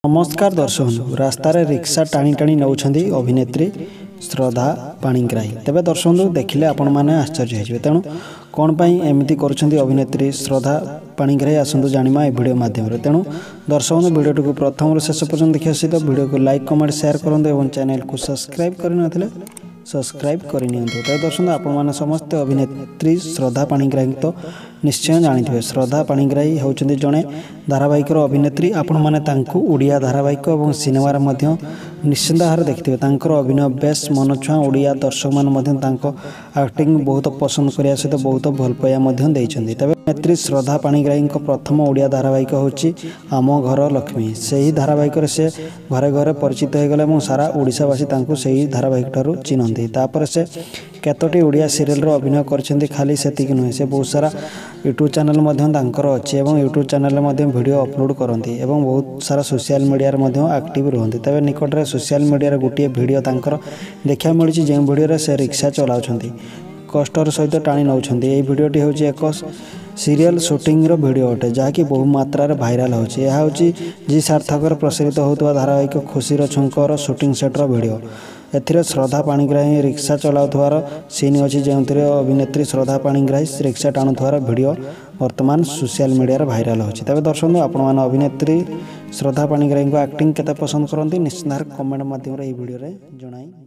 नमस्कार दर्शक रास्तार रिक्शा टाणी टाणी नौछंदी अभिनेत्री श्रद्धा पाणिग्राही। तेबे दर्शक देखिले आपण माने आश्चर्य होइबे। तेणु कोन पई एमिति करूछंदी अभिनेत्री श्रद्धा पाणिग्राही आसंतु जानिमा ए वीडियो माध्यम रे। तेणु दर्शक वीडियो को प्रथम रे शेष पर्यंत देखि आसी तो वीडियो को लाइक कमेंट शेयर करंदे एवं चैनल को सब्सक्राइब करि नथिले सब्सक्राइब करि नियंतु। तो दर्शक आपण माने समस्त अभिनेत्री श्रद्धा पाणिग्राही तो निश्चय जानिथिबे। श्रद्धा पाणिग्राही होउछंदी जणे धारावाहिक अभिनेत्री। आपण माने तांकु ओडिया धारावाहिक और सिनेमा रे मध्य निश्चिंत भाव देखिथिबे। तांकर अभिनय बेस मनछुआ ओडिया दर्शक मान मध्य तांको एक्टिंग बहुत पसंद करिया सहित बहुत भल पाया मध्य देइछंदी। तबे अभिनेत्री श्रद्धा पाणिग्राही प्रथम ओडिया धारावाहिक होउची आम घर लक्ष्मी। सेही धारावाहिक रे से घरे घरे परिचित हो गले और सारा ओडिशावासी तांको सेही धारावाहिक ठारू चिन्हंती। तापर से केतोटी ओडिया सीरियल रो अभिनय करछंती। खाली सेतिक नुहे से बहुत सारा यूट्यूब चैनल मध्य तांकर अछि एवं यूट्यूब चैनल मध्य वीडियो अपलोड करंती एवं बहुत सारा सोशल मीडिया रे मध्य एक्टिव रहंती। तबे निकट रे सोशल मीडिया रे गोटे वीडियो तांकर देखा मिली जे वीडियो रे से रिक्शा चलाउछंती कष्टर सहित टाणी नौछंती। ए वीडियोटी होची एक सीरियल शूटिंग रो वीडियो अटे जहाँकि बहु मात्रा रे भाइराल होची। यह होची जी सार्थक रे प्रसारित होतवा धारावाहिक खुशीर छुंकर शूटिंग सेट रो वीडियो। एथिरे श्रद्धा पाणिग्राही रिक्शा चलाउथवार सीन अछि जेउथिरे अभिनेत्री श्रद्धा पाणिग्राही रिक्शा टाणुथवार वीडियो वर्तमान सोशल मीडिया रे भाइराल होची। तबे दर्शक आपण मान अभिनेत्री श्रद्धा पाणिग्राही को एक्टिंग केते पसंद करंती निश्चित कमेंट माध्यम रे ए वीडियो रे जणाई।